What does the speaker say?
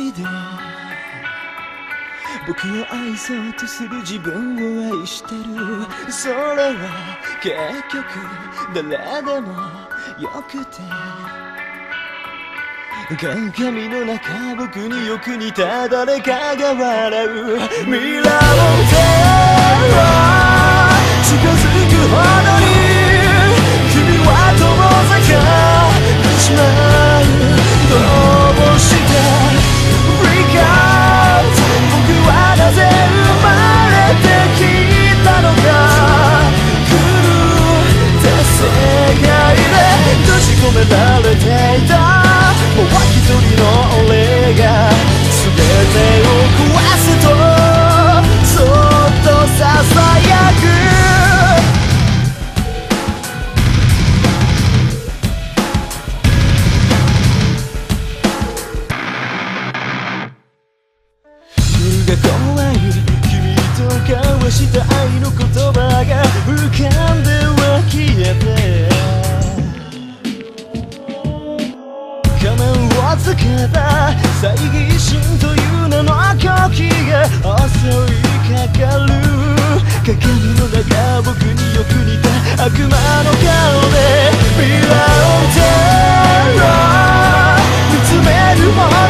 いで僕を愛そうとする自分を愛してる。それは結局誰でもよくて、鏡の中僕によく似た誰かが笑う。未来を近づくほどに君は遠ざかってしまう。どうしてBreak out、 僕はなぜ生まれてきたのか。狂った世界で閉じ込められていたもう一人の俺が全てを壊すとそっとささやく。夜が怖い君と交わした愛の言葉が浮かんでは消えて、仮面をつけた猜疑心という名の呼気が襲いかかる。鏡の中僕によく似た悪魔の顔で未来を見つめるも